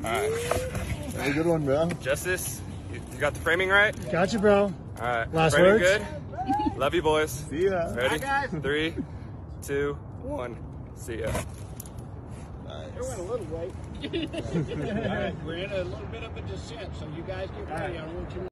right. Have a good one, bro. Justice, you got the framing right? Got you, bro. All right. Last framing words? good? Love you, boys. See ya. Ready? Bye, guys. 3, 2, 1. See ya. Nice. It went a little late. All right, we're in a little bit of a descent, so you guys get ready. I don't want you